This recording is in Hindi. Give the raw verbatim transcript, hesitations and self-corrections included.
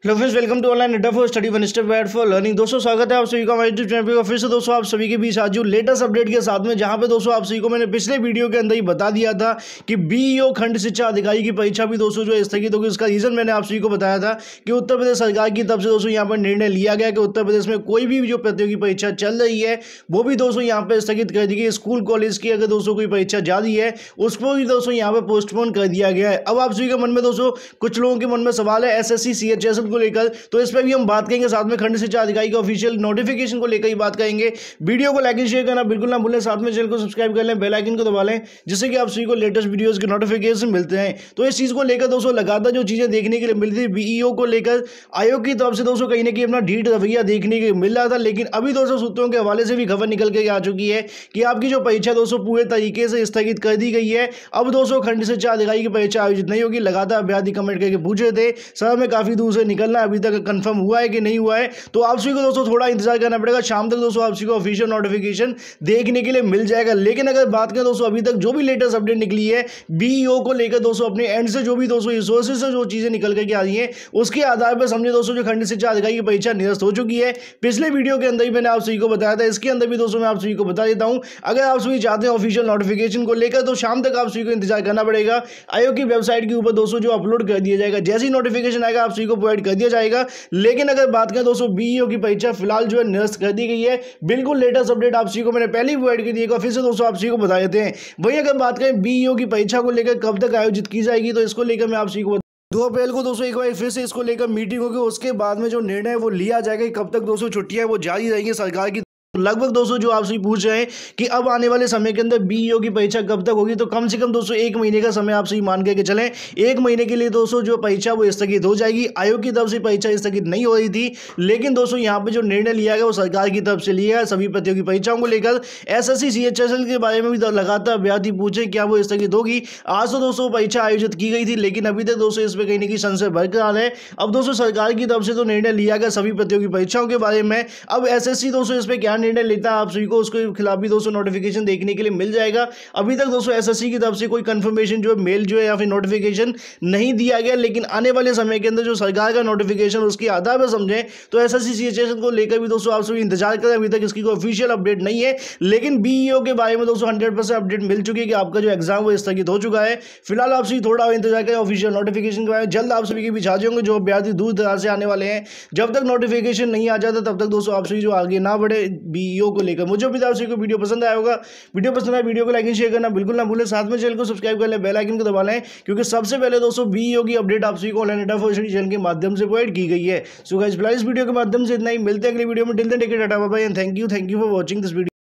Hello friends, welcome to online Adda for study one step guide for learning. दोस्तों स्वागत है आप सभी का हमारे यूट्यूब चैनल पर। फिर से दोस्तों आप सभी के बीच आज जो लेटेस्ट अपडेट के साथ में, जहां पे दोस्तों आप सभी को मैंने पिछले वीडियो के अंदर ही बता दिया था कि बीईओ खंड शिक्षा अधिकारी की परीक्षा भी दोस्तों जो स्थगित होगी। उसका रीजन मैंने आप सभी को बताया था कि उत्तर प्रदेश सरकार की तरफ से दोस्तों यहाँ पर निर्णय लिया गया कि उत्तर प्रदेश में कोई भी जो प्रतियोगी परीक्षा चल रही है वो भी दोस्तों यहाँ पर स्थगित कर दी गई। स्कूल कॉलेज की अगर दोस्तों कोई परीक्षा जारी है उसको भी दोस्तों यहाँ पर पोस्टपोन कर दिया गया है। अब आप सभी के मन में दोस्तों कुछ लोगों के मन में सवाल है S S C C H S L को लेकर, तो इस पर भी हम बात करेंगे। साथ में खंड शिक्षा अधिकारी के ऑफिशियल नोटिफिकेशन को लेकर ही बात करेंगे। वीडियो को लाइक एंड शेयर करना बिल्कुल ना भूलें। साथ में चैनल को सब्सक्राइब कर लें, बेल आइकन को दबा लें, जिससे कि आप सभी को लेटेस्ट वीडियोस के नोटिफिकेशन मिलते हैं। तो इस चीज को लेकर दोस्तों लगातार जो चीजें देखने के लिए मिलती है बीईओ को लेकर, आयोग की तरफ से दोस्तों कहीं ना कहीं अपना ढीठ रवैया देखने के मिल रहा था। लेकिन अभी दोस्तों सूत्रों के हवाले से भी खबर निकल के आ चुकी है कि आपकी जो परीक्षा दोस्तों पूरे तरीके से स्थगित कर दी गई है। अब दोस्तों खंड शिक्षा अधिकारी की परीक्षा आयोजित नहीं होगी। लगातार अभ्यर्थी कमेंट करके पूछे थे सर में काफी दूर से निकलना, अभी तक कंफर्म हुआ है कि नहीं हुआ है। तो आप सभी को दोस्तों थोड़ा इंतजार करना पड़ेगा। शाम तक दोस्तों आप सभी को ऑफिशियल नोटिफिकेशन देखने के लिए मिल जाएगा। लेकिन अगर बात करें दोस्तों अभी तक जो भी लेटेस्ट अपडेट निकली है बीईओ को लेकर दोस्तों अपने एंड से जो भी दोस्तों रिसोर्सेज से जो चीजें निकल करके आ रही हैं उसके आधार पर समझे दोस्तों जो खंड शिक्षा अधिकारी की परीक्षा निरस्त हो चुकी है। पिछले वीडियो के अंदर ही मैंने आप सभी को बताया था, इसके अंदर भी दोस्तों मैं आप सभी को बता देता हूं। अगर आप सभी चाहते हैं ऑफिशियल नोटिफिकेशन को लेकर तो शाम तक आप सभी को इंतजार करना पड़ेगा। आयोग की वेबसाइट के ऊपर दोस्तों जो अपलोड कर दिया जाएगा, जैसे ही नोटिफिकेशन आएगा आप सभी को प्रोवाइड कर दिया जाएगा। लेकिन अगर बात करें दोस्तों बीईओ की परीक्षा फिलहाल जो है निरस्त कर दी गई है। बिल्कुल लेटेस्ट अपडेट आप सभी को मैंने पहले ही प्रोवाइड कर दिया, फिर से दोस्तों आप सभी को बता देते हैं। वहीं अगर बात करें बीईओ की परीक्षा को लेकर कब तक आयोजित की जाएगी, तो इसको लेकर मैं आप सभी को दो अप्रैल को दोस्तों एक बार फिर से इसको लेकर मीटिंग होगी। उसके बाद में जो निर्णय वो लिया जाएगा कि कब तक दोस्तों छुट्टियां वो जारी रहेंगी सरकार की। लगभग दोस्तों जो आपसे पूछ रहे हैं कि अब आने वाले समय के अंदर बीईओ की परीक्षा कब तक होगी, तो कम से कम दोस्तों एक महीने का समय आपसे मान के चलें। एक महीने के लिए दोस्तों जो परीक्षा वो स्थगित हो जाएगी। आयोग की तरफ से परीक्षा स्थगित नहीं हो रही थी, लेकिन दोस्तों यहाँ पे जो निर्णय लिया गया वो सरकार की तरफ से लिया है सभी प्रतियोगी परीक्षाओं को लेकर। एसएससी सीएचएसएल के बारे में भी लगातार अभ्यर्थी पूछे क्या वो स्थगित होगी। आज तो दोस्तों परीक्षा आयोजित की गई थी, लेकिन अभी तक दोस्तों इस पर कहीं ना कहीं संशय बरकरार है। अब दोस्तों सरकार की तरफ से तो निर्णय लिया गया सभी प्रतियोगी परीक्षाओं के बारे में। अब एसएससी दोस्तों इस पर क्या निर्णय लेता है आप को उसके खिलाफ भी दोस्तों नोटिफिकेशन देखने के लिए मिल जाएगा। अभी तक दोस्तों एसएससी की तरफ से कोई कंफर्मेशन जो है मेल जो है या फिर नोटिफिकेशन नहीं दिया गया। लेकिन आने वाले समय के अंदर जो सरकार का नोटिफिकेशन उसके आधार पर समझें तो एसएससी सीएचएसएल को लेकर भी दोस्तों आप सभी इंतजार करें। अभी तक इसकी कोई ऑफिशियल अपडेट नहीं है, लेकिन बीईओ के बारे में दोस्तों हंड्रेड परसेंट अपडेट मिल चुकी है कि आपका जो एग्जाम वो स्थगित हो चुका है। फिलहाल आप सभी थोड़ा इंतजार करें ऑफिशियल नोटिफिकेशन के बारे में। जल्द आप सभी के बीच हाजिर होंगे जो अभ्यर्थी दूर दराज से आने वाले हैं। जब तक नोटिफिकेशन नहीं आ जाता तब तक दोस्तों आप सभी जो आगे ना बढ़े बीईओ को लेकर। मुझे भी आप सभी को वीडियो पसंद आया होगा। वीडियो पसंद आया वीडियो को लाइक एंड शेयर करना बिल्कुल ना भूलें। साथ में चैनल को सब्सक्राइब कर लें, बेल आइकन को दबा लें, क्योंकि सबसे पहले दोस्तों बीईओ की अपडेट आप सभी को online Adda for study channel के माध्यम से प्रोवाइड की गई है। सो गाइस फिलहाल इस वीडियो के माध्यम से इतना ही। मिलते हैं अगले वीडियो में। Till then take care, tata bye bye and thank you thank you for watching this video.